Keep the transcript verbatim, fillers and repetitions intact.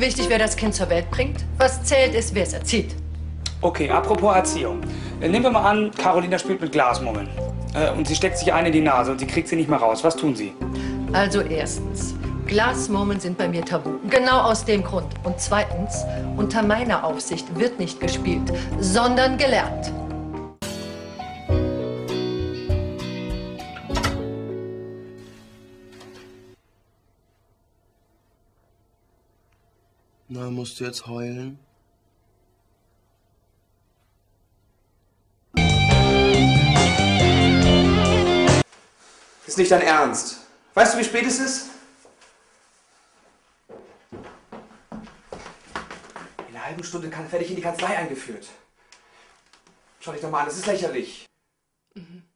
wichtig, wer das Kind zur Welt bringt. Was zählt, ist, wer es erzieht. Okay, apropos Erziehung. Äh, Nehmen wir mal an, Carolina spielt mit Glasmummeln. Äh, und sie steckt sich eine in die Nase und sie kriegt sie nicht mehr raus. Was tun Sie? Also erstens, Glasmurmeln sind bei mir tabu. Genau aus dem Grund. Und zweitens, unter meiner Aufsicht wird nicht gespielt, sondern gelernt. Na, musst du jetzt heulen? Ist nicht dein Ernst. Weißt du, wie spät es ist? In einer halben Stunde kann, werde ich in die Kanzlei eingeführt. Schau dich doch mal an, das ist lächerlich. Mhm.